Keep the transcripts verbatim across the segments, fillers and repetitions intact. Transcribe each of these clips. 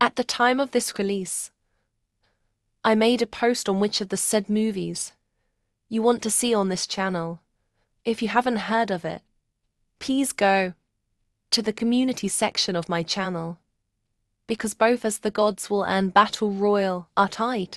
At the time of this release, I made a post on which of the said movies you want to see on this channel. If you haven't heard of it, please go to the community section of my channel, because both As the Gods Will and Battle Royale are tied.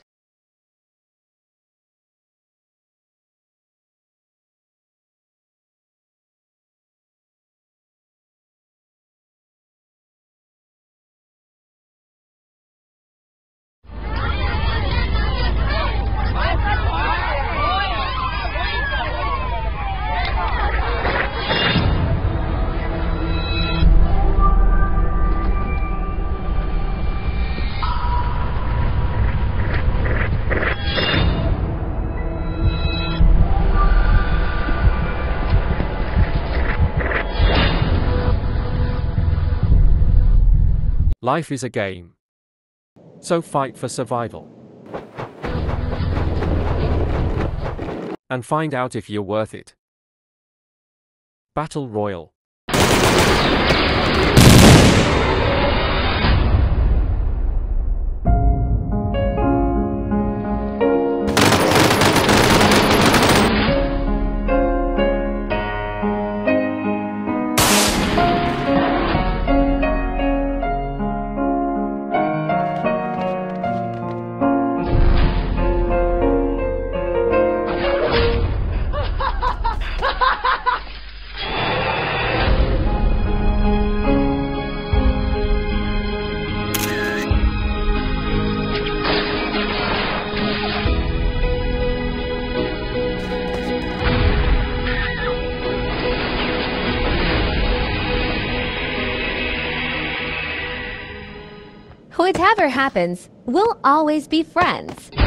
Life is a game. So fight for survival. And find out if you're worth it. Battle Royale. Whatever happens, we'll always be friends.